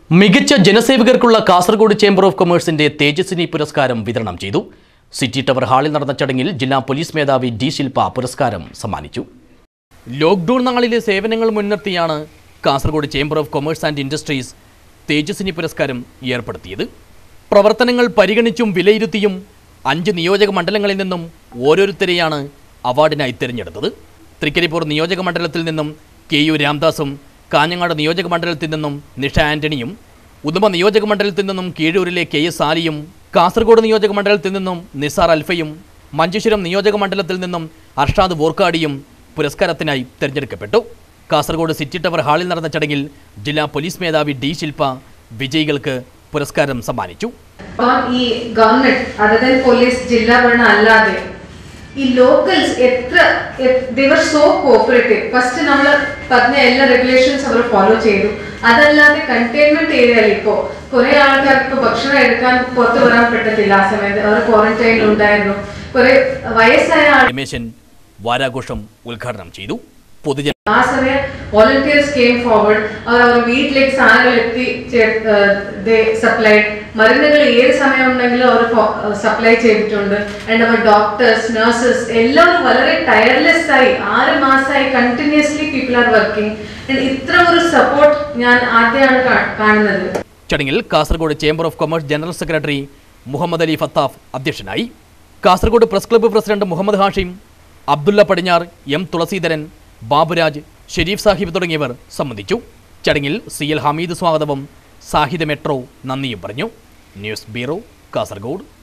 മികച്ച ജനസേവകർക്കുള്ള Kasaragod chamber of കൊമേഴ്സിന്റെ തേജസ്വിനി പുരസ്കാരം വിതരണം ചെയ്തു. സിറ്റി ടവർ ഹാളിൽ നടന്ന ചടങ്ങിൽ ജില്ലാ പോലീസ് മേധാവി ഡി ശിൽപ പുരസ്കാരം സമ്മാനിച്ചു. ലോക്ക്ഡൌൺ നാളിലെ സേവനങ്ങൾ മുൻനിർത്തിയാണ് Kasaragod chamber of commerce and industries Tejaswini പുരസ്കാരം ഏർപ്പെടുത്തിയത്. പ്രവർത്തനങ്ങൾ പരിഗണിച്ചും വിലയിരുത്തിയും 5 നിയോജക മണ്ഡലങ്ങളിൽ നിന്നും ഓരോരുത്തരെയാണ് അവാർഡിനായി തിരഞ്ഞെടുത്തത്. തൃക്കരിപ്പൂർ നിയോജക മണ്ഡലത്തിൽ നിന്നും KU രാംദാസും, കാഞ്ഞങ്ങാട് നിയോജക മണ്ഡലത്തിൽ നിന്നും നിഷ ആന്റണിയും, ഉദുമ നിയോജക മണ്ഡലത്തിൽ നിന്നും കീഴൂരിലെ KS ആലിയും, കാസർഗോഡ് നിയോജക മണ്ഡലത്തിൽ നിന്നും നിസാർ അൽഫയും, മഞ്ചേശ്വരം നിയോജക മണ്ഡലത്തിൽ നിന്നും അർഷാദ് വോർക്കാടിയും പുരസ്കാരത്തിനായി തിരഞ്ഞെടുക്കപ്പെട്ടു. കാസർഗോഡ് സിറ്റി ടവർ ഹാളിൽ നടന്ന ചടങ്ങിൽ ജില്ലാ പോലീസ് മേധാവി ഡി ശിൽപ വിജയികൾക്ക് പുരസ്കാരം സമ്മാനിച്ചു. ഈ ഗവൺമെന്റ് അതേ പോലീസ് ജില്ലാ ഭരണം അല്ലാതെ ഈ locals they were so cooperative. First നമ്മൾ പറഞ്ഞ എല്ലാ റെഗുലേഷൻസ് അവർ ഫോളോ ചെയ്തു. അതല്ലാതെ കണ്ടെയ്ൻമെന്റ് ഏരിയയിൽ ഇപ്പോൾ കുറെ ആൾക്കാർക്ക് ഭക്ഷണം എടുക്കാൻ പുറത്തു വരാൻ പറ്റത്തില്ല. ആ സമയത്ത് അവർ ക്വാറന്റൈനിൽ ഉണ്ടായിരുന്നു. കുറെ വയസ്സായ രമേശൻ വാരാഘോഷം ഉദ്ഘാടനം ചെയ്തു. ആ സമയം വോളണ്ടിയേഴ്സ് കെയിം ഫോർവേഡ്. അവർ വീട്ടിലേക്ക് സാധനങ്ങൾ എത്തി സപ്ലൈ, മരുന്നുകൾ ഏത് സമയം ഉണ്ടെങ്കിലും അവർ സപ്ലൈ ചെയ്തിട്ടുണ്ട്. ആൻഡ് അവർ ഡോക്ടേഴ്സ്, നഴ്സസ് എല്ലാവരും വളരെ ടയർലെസ് ആയി 6 മാസമായി കണ്ടിന്യൂസ്ലി പീപ്പിൾ ആർ വർക്കിംഗ്. ഇത്ര ഒരു സപ്പോർട്ട് ഞാൻ ആദ്യമാണ് കാണുന്നത്. ചടങ്ങിൽ Kasaragod chamber of commerce general secretary Muhammad Ali Fathaf അധ്യക്ഷനായി. Kasaragod press club president Muhammad Hashim, Abdulla Padinjar, M Thulaseedharan, Baburaj, Sherif Sahib തുടങ്ങിയവർ സംബന്ധിച്ചു. ചടങ്ങിൽ CL ഹമീദ് സ്വാഗതവും സാഹിദ് മെട്രോ നന്ദിയും പറഞ്ഞു. News bureau, Kasaragod.